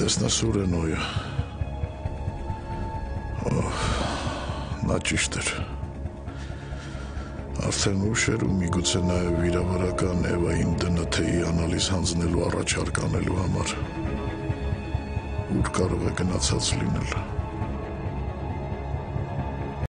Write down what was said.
Տեսնա Սուրենոյը։ Նա ճիշտ էր։ Արդեն ուշ էր ու միգուցե նաև վիրավորական Էվային ԴՆԹ-ի անալիզ հանձնելու առաջարկ անելու համար։ Ուր կարող է գնացած լինել։